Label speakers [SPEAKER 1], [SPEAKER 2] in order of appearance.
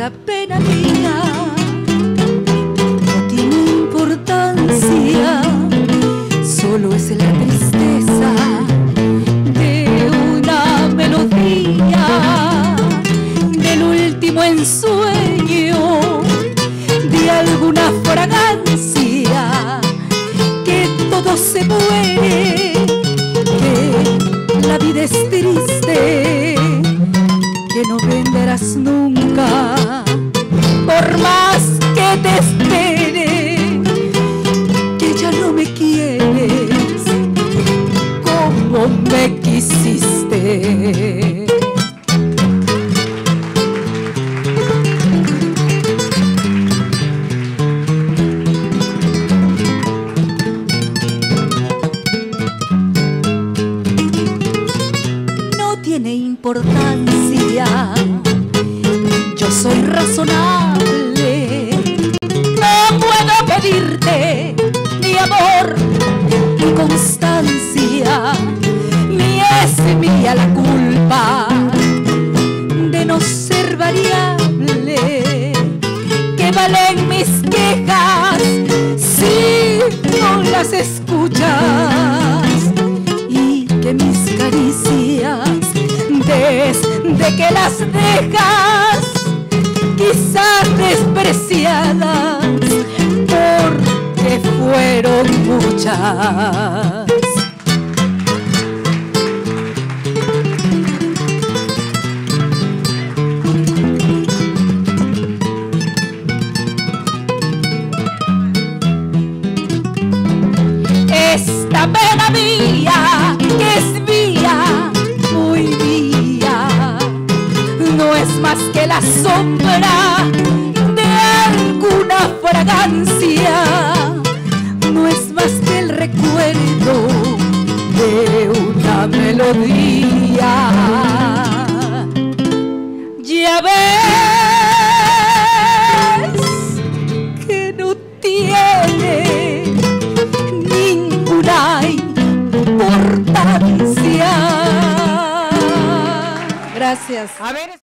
[SPEAKER 1] esta pena mía no tiene importancia, solo es la tristeza de una melodía, del último ensueño de alguna fragancia, que todo se muere, que la vida es triste, que no venderás nunca, por más que te espere, que ya no me quieres como me quisiste. No tiene importancia, yo soy razonable, no puedo pedirte ni amor ni constancia, ni es mía la culpa de no ser variable. ¿Qué valen mis quejas si no las escuchas? Y que mis caricias, desde que las dejas, quizás despreciadas, porque fueron muchas. Esta pena mía, que es mía, muy mía, no es más que la sombra de alguna fragancia, no es más que el recuerdo de una melodía. Ya ves que no tiene ninguna importancia. Gracias.
[SPEAKER 2] A ver.